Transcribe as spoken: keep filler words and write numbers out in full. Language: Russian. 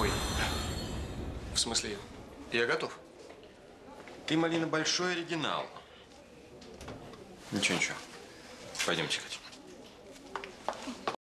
Ой, в смысле, я готов. Ты, Малина, большой оригинал. Ничего, ничего. Пойдемте, Катя.